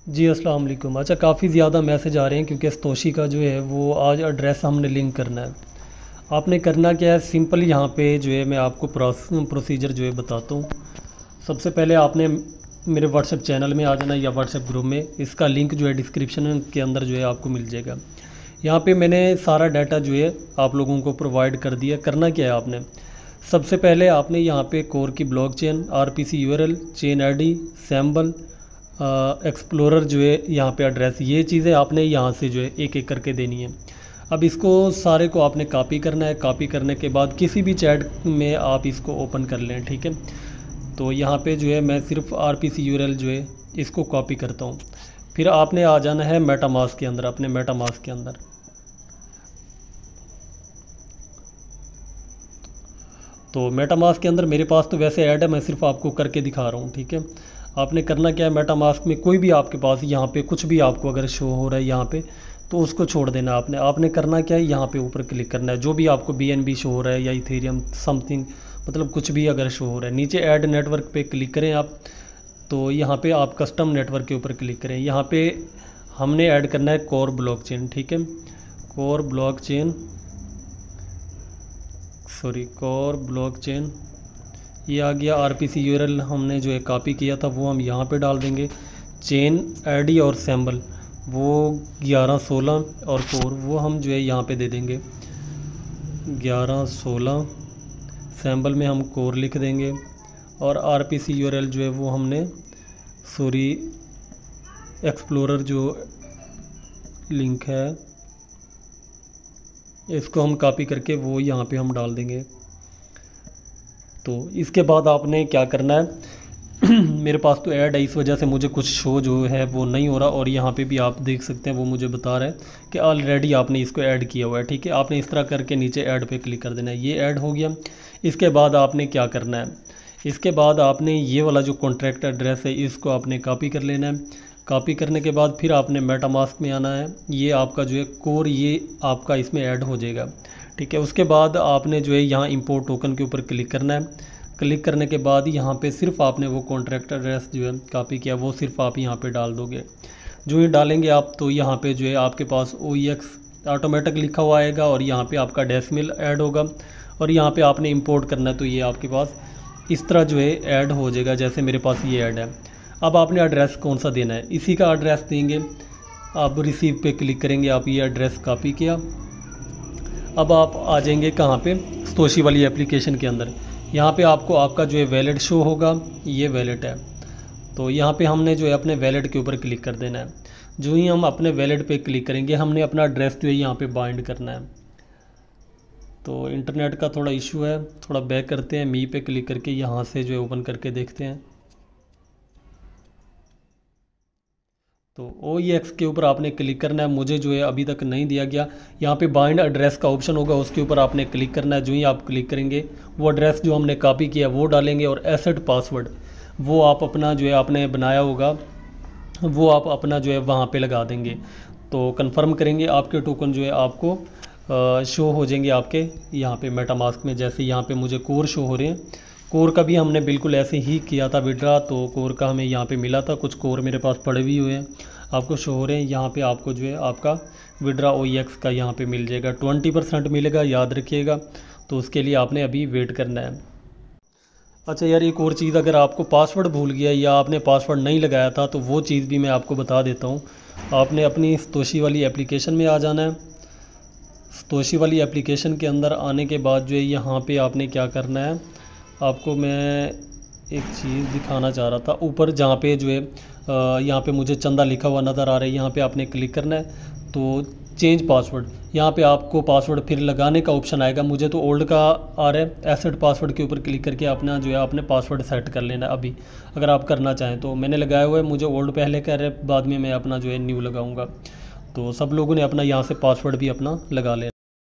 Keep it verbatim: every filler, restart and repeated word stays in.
जी अस्सलाम वालेकुम। अच्छा, काफ़ी ज़्यादा मैसेज आ रहे हैं क्योंकि सतोशी का जो है वो आज एड्रेस हमने लिंक करना है। आपने करना क्या है, सिंपल यहाँ पे जो है मैं आपको प्रोसीजर जो है बताता हूँ। सबसे पहले आपने मेरे व्हाट्सएप चैनल में आ जाना या व्हाट्सएप ग्रुप में, इसका लिंक जो है डिस्क्रिप्शन के अंदर जो है आपको मिल जाएगा। यहाँ पे मैंने सारा डाटा जो है आप लोगों को प्रोवाइड कर दिया। करना क्या है आपने, सबसे पहले आपने यहाँ पे कोर की blockchain, RPC URL, chain ID, symbol, explorer जो है यहाँ पे एड्रेस, ये चीज़ें आपने यहाँ से जो है एक एक करके देनी है। अब इसको सारे को आपने कॉपी करना है। कॉपी करने के बाद किसी भी चैट में आप इसको ओपन कर लें, ठीक है। तो यहाँ पे जो है मैं सिर्फ आर पी सी यूआरएल जो है इसको कॉपी करता हूँ। फिर आपने आ जाना है मेटामास्क के अंदर, अपने मेटामास्क के अंदर। तो मेटामास्क के अंदर मेरे पास तो वैसे ऐड है, मैं सिर्फ आपको करके दिखा रहा हूँ, ठीक है। आपने करना क्या है, मेटामास्क में कोई भी आपके पास यहाँ पे कुछ भी आपको अगर शो हो रहा है यहाँ पे, तो उसको छोड़ देना आपने। आपने करना क्या है, यहाँ पे ऊपर क्लिक करना है। जो भी आपको बी एन बी शो हो रहा है या इथेरियम समथिंग, मतलब कुछ भी अगर शो हो रहा है, नीचे ऐड नेटवर्क पे क्लिक करें आप। तो यहाँ पे आप कस्टम नेटवर्क के ऊपर क्लिक करें। यहाँ पे हमने ऐड करना है कोर ब्लॉकचेन, ठीक है। Core blockchain sorry Core blockchain ये आ गया। आरपीसी यूआरएल हमने जो है कॉपी किया था वो हम यहाँ पे डाल देंगे। चेन आईडी और सैम्बल वो ग्यारह सोलह और कोर वो हम जो है यहाँ पे दे देंगे ग्यारह सोलह। सैम्बल में हम कोर लिख देंगे। और आरपीसी यूआरएल जो है वो हमने सॉरी एक्सप्लोरर जो लिंक है इसको हम कॉपी करके वो यहाँ पे हम डाल देंगे। तो इसके बाद आपने क्या करना है मेरे पास तो ऐड है, इस वजह से मुझे कुछ शो जो है वो नहीं हो रहा। और यहाँ पे भी आप देख सकते हैं वो मुझे बता रहा है कि ऑलरेडी आपने इसको ऐड किया हुआ है, ठीक है। आपने इस तरह करके नीचे ऐड पे क्लिक कर देना है। ये ऐड हो गया। इसके बाद आपने क्या करना है, इसके बाद आपने ये वाला जो कॉन्ट्रैक्ट एड्रेस है इसको आपने कॉपी कर लेना है। कॉपी करने के बाद फिर आपने मेटामास्क में आना है। ये आपका जो है कोर ये आपका इसमें ऐड हो जाएगा, ठीक है। उसके बाद आपने जो है यहाँ इंपोर्ट टोकन के ऊपर क्लिक करना है। क्लिक करने के बाद यहाँ पे सिर्फ आपने वो कॉन्ट्रैक्ट एड्रेस जो है कॉपी किया वो सिर्फ आप यहाँ पे डाल दोगे। जो ही डालेंगे आप तो यहाँ पे जो है आपके पास ओ ई एक्स ऑटोमेटिक लिखा हुआ आएगा और यहाँ पे आपका डेसिमल ऐड होगा। और यहाँ पे आपने इंपोर्ट करना है तो ये आपके पास इस तरह जो है ऐड हो जाएगा, जैसे मेरे पास ये ऐड है। अब आपने एड्रेस कौन सा देना है, इसी का एड्रेस देंगे। आप रिसीव पे क्लिक करेंगे, आप ये एड्रेस कॉपी किया। अब आप आ जाएंगे कहाँ पे, सतोशी वाली एप्लीकेशन के अंदर। यहाँ पे आपको आपका जो है वैलेट शो होगा, ये वैलेट है। तो यहाँ पे हमने जो है अपने वैलेट के ऊपर क्लिक कर देना है। जो ही हम अपने वैलेट पे क्लिक करेंगे हमने अपना एड्रेस जो है यहाँ पे बाइंड करना है। तो इंटरनेट का थोड़ा इशू है, थोड़ा बैक करते हैं। मी पे क्लिक करके यहाँ से जो है ओपन करके देखते हैं। तो ओ ई एक्स के ऊपर आपने क्लिक करना है। मुझे जो है अभी तक नहीं दिया गया। यहाँ पे बाइंड एड्रेस का ऑप्शन होगा, उसके ऊपर आपने क्लिक करना है। जो ही आप क्लिक करेंगे वो एड्रेस जो हमने कॉपी किया वो डालेंगे और एसेट पासवर्ड वो आप अपना जो है आपने बनाया होगा वो आप अपना जो है वहाँ पे लगा देंगे। तो कंफर्म करेंगे, आपके टोकन जो है आपको शो हो जाएंगे आपके यहाँ पे मेटामास्क में। जैसे यहाँ पे मुझे कोर शो हो रहे हैं। कोर का भी हमने बिल्कुल ऐसे ही किया था विड्रा, तो कोर का हमें यहाँ पे मिला था। कुछ कोर मेरे पास पड़े भी हुए हैं, आपको शो हो रहे हैं। यहाँ पे आपको जो है आपका विड्रा ओ ई एक्स का यहाँ पे मिल जाएगा, ट्वेंटी परसेंट मिलेगा, याद रखिएगा। तो उसके लिए आपने अभी वेट करना है। अच्छा यार, एक और चीज़, अगर आपको पासवर्ड भूल गया या आपने पासवर्ड नहीं लगाया था तो वो चीज़ भी मैं आपको बता देता हूँ। आपने अपनी सतोशी वाली एप्लीकेशन में आ जाना है। सतोशी वाली एप्लीकेशन के अंदर आने के बाद जो है यहाँ पे आपने क्या करना है, आपको मैं एक चीज़ दिखाना चाह रहा था। ऊपर जहाँ पे जो है यहाँ पे मुझे चंदा लिखा हुआ नज़र आ रहा है, यहाँ पे आपने क्लिक करना है। तो चेंज पासवर्ड, यहाँ पे आपको पासवर्ड फिर लगाने का ऑप्शन आएगा। मुझे तो ओल्ड का आ रहा है। एसेट पासवर्ड के ऊपर क्लिक करके अपना जो है आपने पासवर्ड सेट कर लेना है अभी, अगर आप करना चाहें तो। मैंने लगाया हुआ है, मुझे ओल्ड पहले कह रहे, बाद में मैं अपना जो है न्यू लगाऊंगा। तो सब लोगों ने अपना यहाँ से पासवर्ड भी अपना लगा लेना।